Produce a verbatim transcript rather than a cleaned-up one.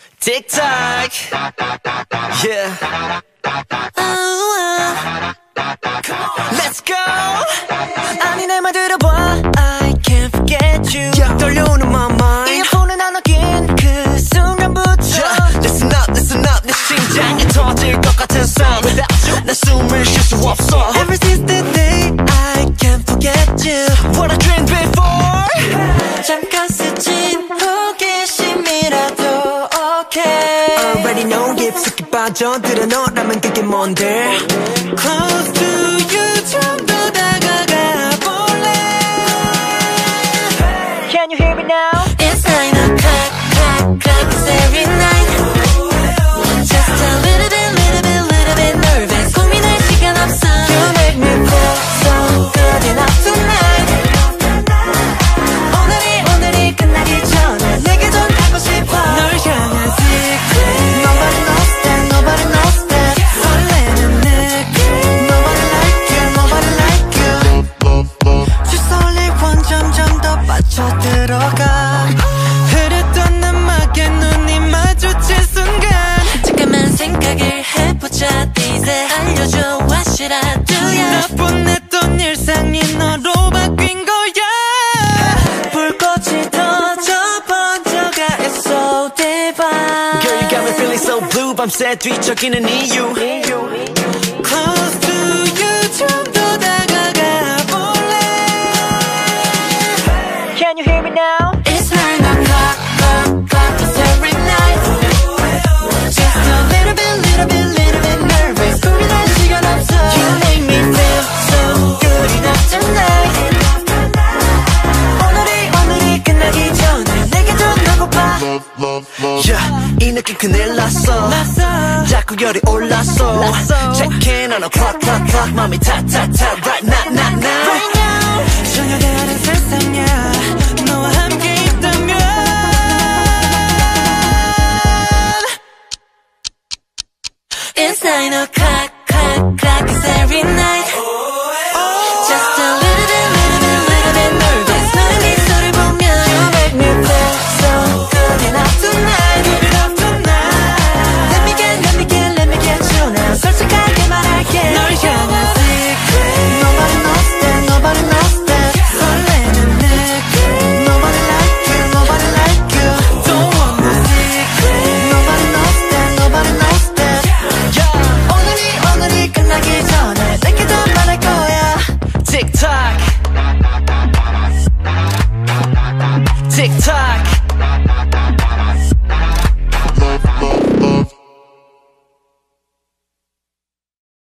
Tick tock, yeah. Let's go. 아니 내 말 들어봐. I can't forget you. yeah. 떨려오는 my mind. 이어폰을 안 어긴 그 순간부터. yeah. Listen up, listen up. 내 심장이 터질 것 같은 sound. Without you, 나 숨을 쉴 수 없어. Ever since the day I can't forget you. What I dreamed before. 잠깐 스친 호기심이라도 okay. Already know 깊숙이 빠져들어 너라면 그게 뭔데. Close to you 좀 더 다가가 볼래. Can you hear me now? It's nine o'clock, clock, clock, it's every night. Just a little bit, little bit, little bit nervous. 고민할 시간 없어. You make me feel so good enough tonight. 오늘이 오늘이 끝나기 전에 내게 좀 하고 싶어. 널 향한 secret. Nobody knows that, nobody knows that. 설레는 느낌. Nobody like you, nobody like you. 주설리 점점 더 빠져들어가. 흐렸던 음악에 눈이 마주친 순간. 잠깐만 생각을 해보자. 이제 알려줘 what should I do yeah. 나쁜 했던 일상이 너로 바뀐 거야. 불꽃이 터져 번져가 It's so divine. Girl you got me feeling so blue. 밤새 뒤척이는 이유. Close to you 좀 더 다가가 볼래. Can you hear me now? It's nine o'clock, clock, clock, it's every night. Just a little bit, little bit, little bit nervous. 고민할 시간 없어. You make me feel so good enough tonight. 오늘이 오늘이 끝나기 전에 내게 좀 하고파. Yeah, 이 느낌 큰일 났어. 자꾸 열이 올랐어. Checking on a clock, clock, clock. 맘이 타타타 right now, now, now. Right now 전혀 다른 세상이야. 너와 함께 있다면. It's nine o'clock.